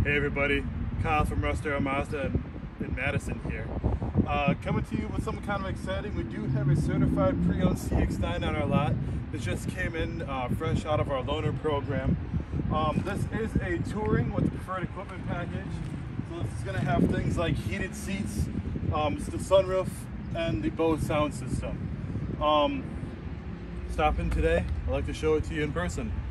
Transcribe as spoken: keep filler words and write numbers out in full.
Hey everybody, Kyle from Russ Darrow Mazda in, in Madison here. Uh, coming to you with something kind of exciting. We do have a certified pre-owned C X nine on our lot that just came in uh, fresh out of our loaner program. Um, this is a touring with the preferred equipment package. So this is going to have things like heated seats, um, it's the sunroof, and the Bose sound system. Um, stop in today. I'd like to show it to you in person.